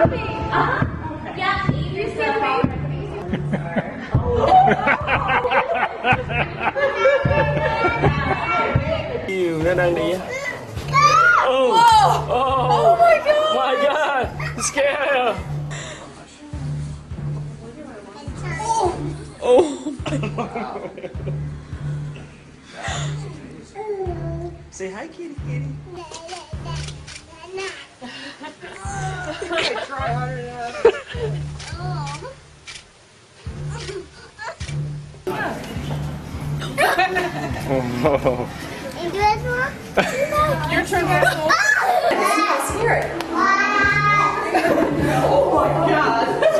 Yeah, you're still Nhiều nó đang đi. Oh, Oh my god! Scare! Oh. Say hi, kitty, kitty. Try harder now. Oh. Your turn, Axel. Scare it. Oh my god.